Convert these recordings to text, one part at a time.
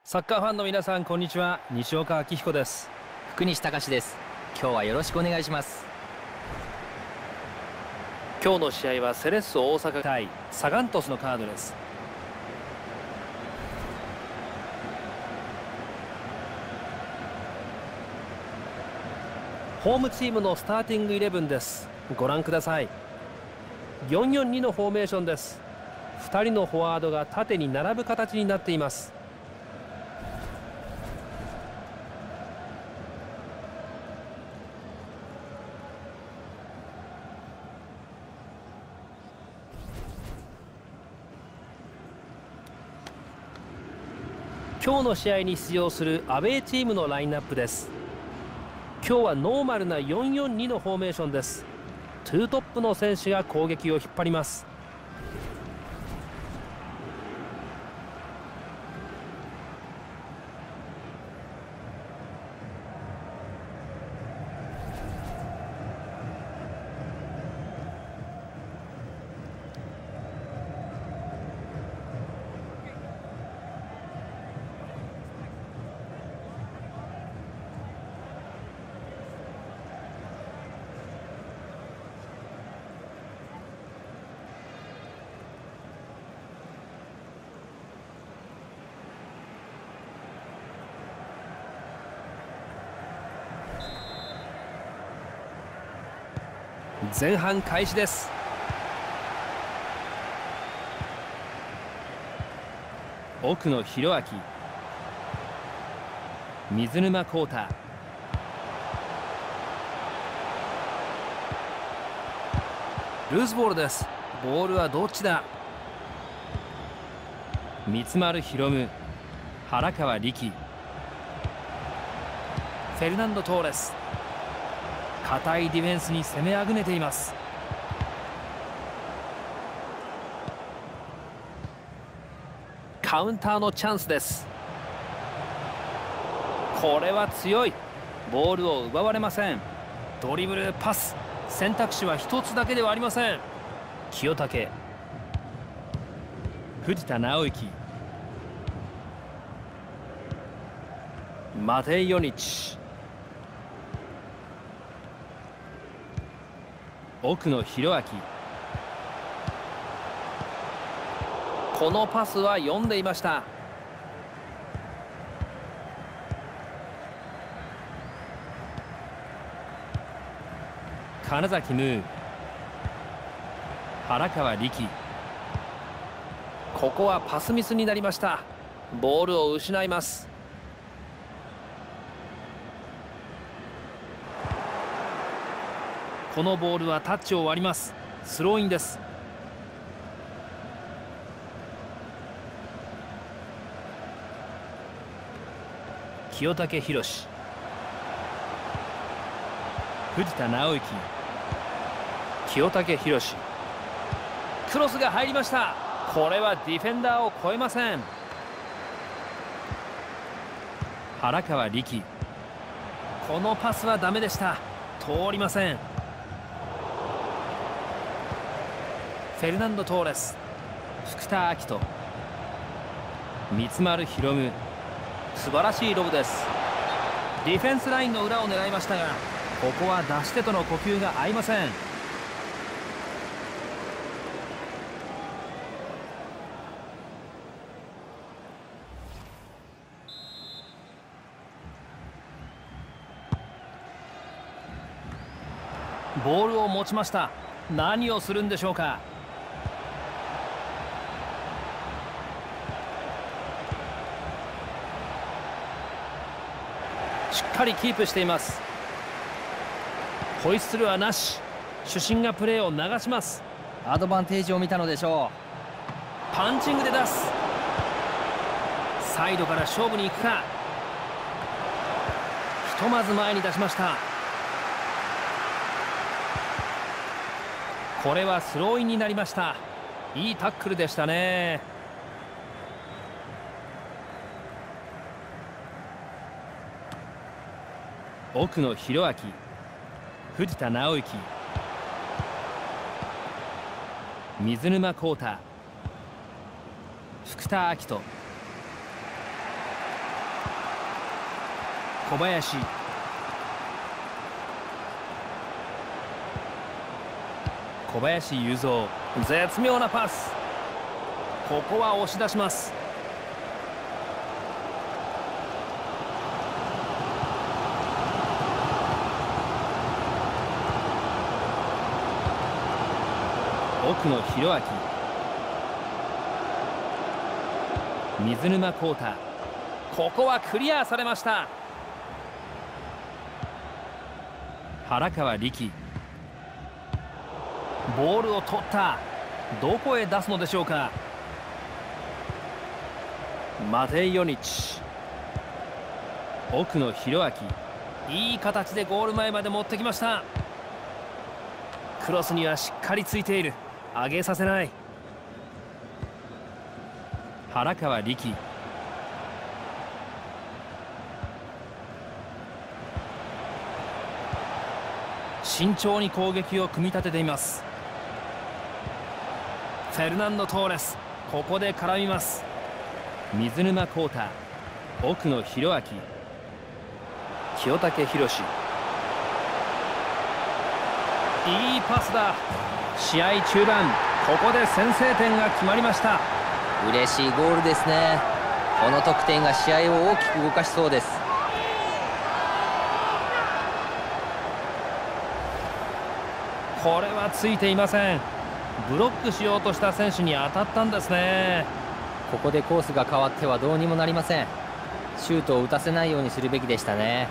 サッカーファンの皆さん、こんにちは。西岡明彦です。 福西隆です。今日はよろしくお願いします。 今日の試合はセレッソ大阪対サガン鳥栖のカードです。ホームチームのスターティングイレブンです。ご覧ください。4-4-2のフォーメーションです。2人のフォワードが縦に並ぶ形になっています。今日の試合に出場するアウェーチームのラインナップです。今日はノーマルな4-4-2のフォーメーションです。2トップの選手が攻撃を引っ張ります。前半開始です。奥野博明、水沼宏太、ルーズボールです。ボールはどっちだ。三丸宏夢、原川力、フェルナンド・トーレス、堅いディフェンスに攻めあぐねています。カウンターのチャンスです。これは強い。ボールを奪われません。ドリブル、パス、選択肢は一つだけではありません。清武、藤田直之、マテイ・ヨニッチ、奥野博明。このパスは読んでいました。金崎ムー、原川力。ここはパスミスになりました。ボールを失います。このボールはタッチを割ります。スローインです。清武宏、藤田直之、清武宏、クロスが入りました。これはディフェンダーを越えません。原川力、このパスはダメでした。通りません。フェルナンド・トーレス、福田晃人、三丸宏夢。素晴らしいロブです。ディフェンスラインの裏を狙いましたが、ここは出し手との呼吸が合いません。ボールを持ちました。何をするんでしょうか。しっかりキープしています。ホイッスルはなし。主審がプレーを流します。 アドバンテージを見たのでしょパンチングで出す。サイドから勝負に行くか。ひとまず前に出しました。これはスローインになりました。いいタックルでしたね。奥野博明、藤田直之、水沼宏太、福田晃人、 小林、小林雄三、絶妙なパス。ここは押し出します。奥野博明、水沼宏太、ここはクリアされました。原川力、ボールを取った。どこへ出すのでしょうか。マテイ・ヨニッチ、奥野博明、いい形でゴール前まで持ってきました。クロスにはしっかりついている。上げさせない。原川力、慎重に攻撃を組み立てています。フェルナンド・トーレス、ここで絡みます。水沼宏太、奥野博明、清武宏、いいパスだ。試合中盤、ここで先制点が決まりました。 嬉しいゴールですね。この得点が試合を大きく動かしそうです。 これはついていません。ブロックしようとした選手に当たったんですね。 ここでコースが変わってはどうにもなりません。シュートを打たせないようにするべきでしたね。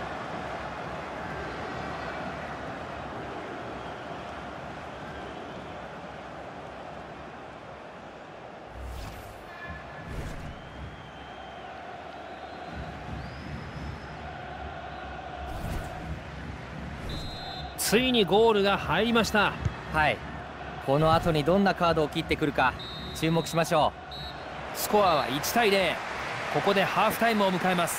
ついにゴールが入りました。 はい、この後にどんなカードを切ってくるか注目しましょう。スコアは1対0。ここでハーフタイムを迎えます。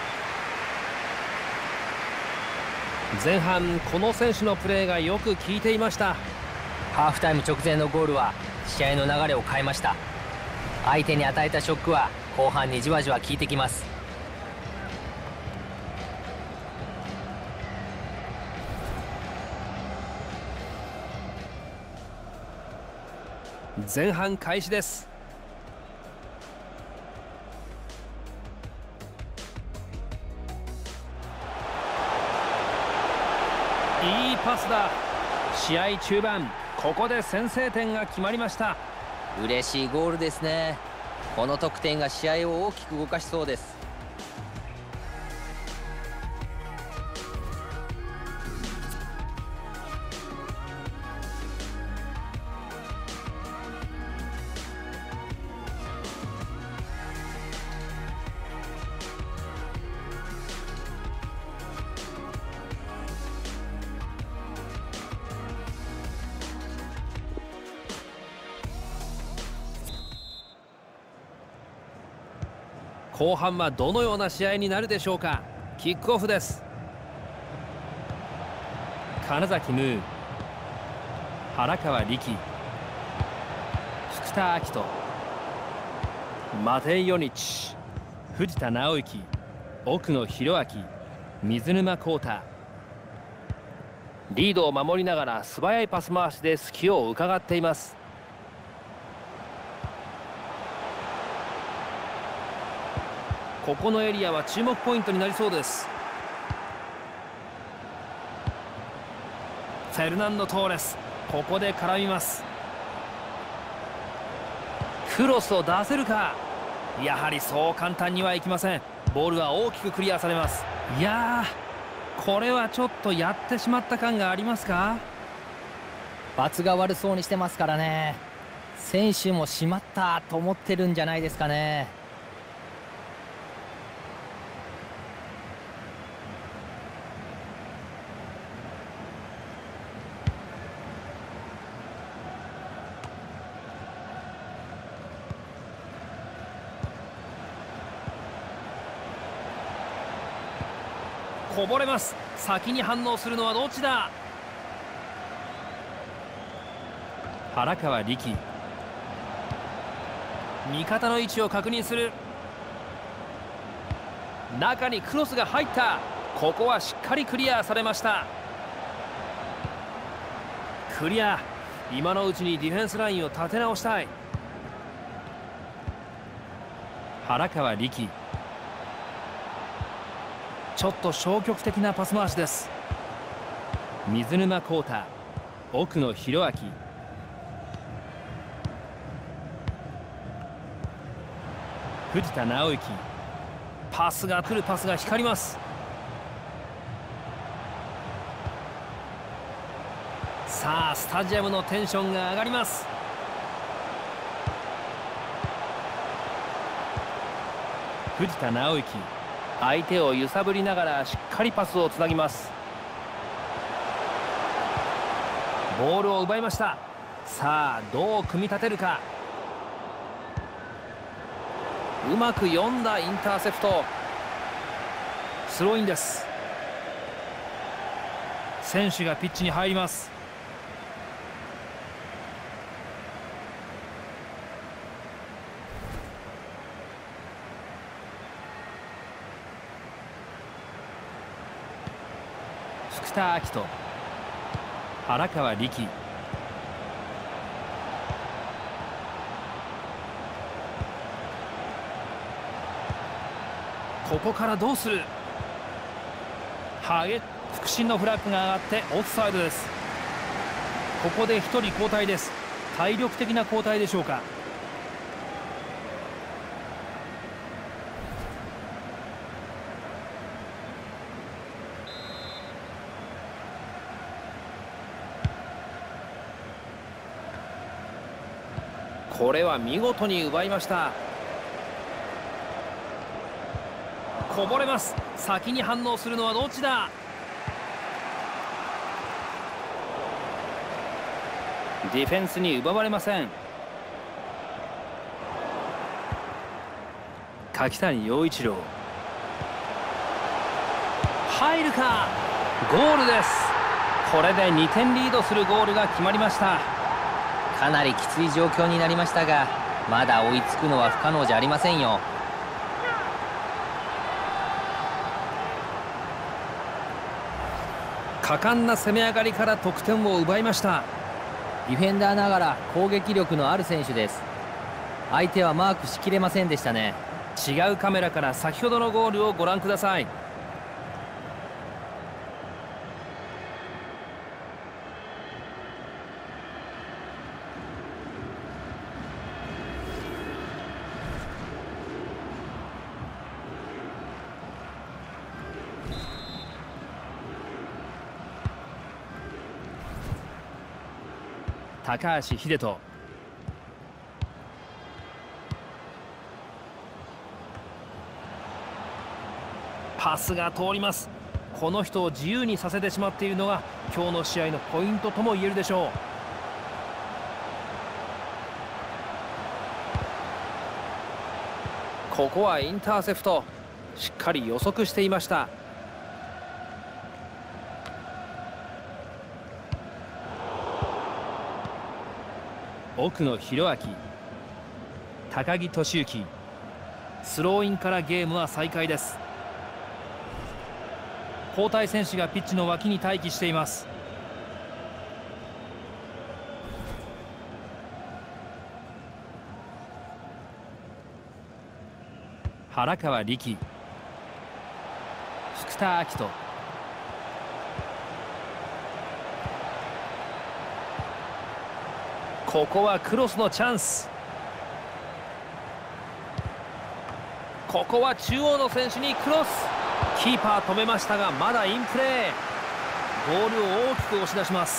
前半この選手のプレーがよく効いていました。 ハーフタイム直前のゴールは試合の流れを変えました。相手に与えたショックは後半にじわじわ効いてきます。 前半開始です。いいパスだ。試合中盤、ここで先制点が決まりました。 嬉しいゴールですね。この得点が試合を大きく動かしそうです。 後半はどのような試合になるでしょうか。キックオフです。金崎ムー、原川力、福田晃斗、マテイ・ヨニッチ、藤田直之、奥野博明、水沼宏太。リードを守りながら素早いパス回しで隙を伺っています。ここのエリアは注目ポイントになりそうです。フェルナンド・トーレス、ここで絡みます。クロスを出せるか。やはりそう簡単にはいきません。ボールは大きくクリアされます。いやー、これはちょっとやってしまった感がありますか。 罰が悪そうにしてますからね。選手もしまったと思ってるんじゃないですかね。 こぼれます。先に反応するのはどっちだ。原川力、味方の位置を確認する。 中にクロスが入った。ここはしっかりクリアされました。クリア。今のうちにディフェンスラインを立て直したい。原川力、ちょっと消極的なパス回しです。水沼宏太、奥野博明、藤田直之、パスが来る。パスが光ります。さあスタジアムのテンションが上がります。藤田直之、相手を揺さぶりながらしっかりパスをつなぎます。ボールを奪いました。さあどう組み立てるか。うまく読んだインターセプト。スローインです。選手がピッチに入ります。福田晃人、原川力、ここからどうする。副審のフラッグが上がってオフサイドです。ここで1人交代です。体力的な交代でしょうか。これは見事に奪いました。こぼれます。先に反応するのはどっちだ。ディフェンスに奪われません。柿谷陽一郎、入るか。ゴールです。これで2点リードするゴールが決まりました。 かなりきつい状況になりましたが、まだ追いつくのは不可能じゃありませんよ。 果敢な攻め上がりから得点を奪いました。 ディフェンダーながら攻撃力のある選手です。相手はマークしきれませんでしたね。 違うカメラから先ほどのゴールをご覧ください。高橋秀人、パスが通ります。この人を自由にさせてしまっているのが今日の試合のポイントとも言えるでしょう。ここはインターセプト、しっかり予測していました。奥野博明、高木俊之、スローインからゲームは再開です。交代選手がピッチの脇に待機しています。原川力、福田晃人、ここはクロスのチャンス。ここは中央の選手にクロス。キーパー止めましたがまだインプレー。ボールを大きく押し出します。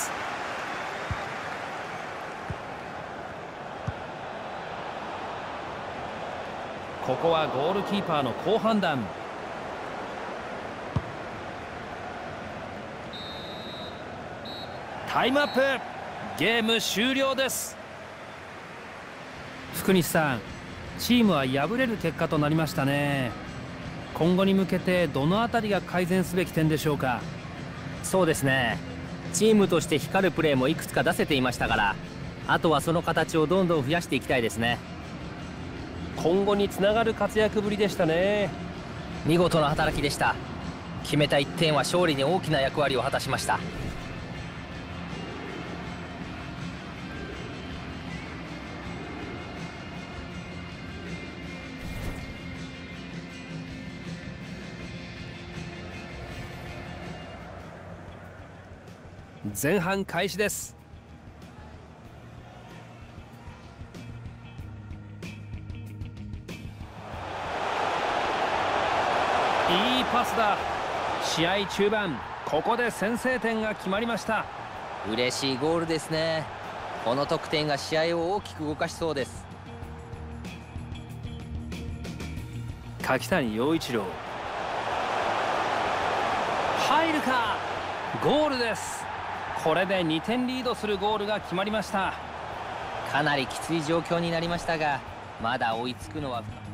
ここはゴールキーパーの好判断。タイムアップ。ゲーム終了です。福西さん、チームは敗れる結果となりましたね。今後に向けてどのあたりが改善すべき点でしょうか。 そうですね、チームとして光るプレーもいくつか出せていましたから、あとはその形をどんどん増やしていきたいですね。 今後につながる活躍ぶりでしたね。 見事な働きでした。決めた1点は勝利に大きな役割を果たしました。 前半開始です。いいパスだ。試合中盤、ここで先制点が決まりました。 嬉しいゴールですね。この得点が試合を大きく動かしそうです。 柿谷陽一郎、入るか。ゴールです。これで2点リードするゴールが決まりました。 かなりきつい状況になりましたが、まだ追いつくのは不可能。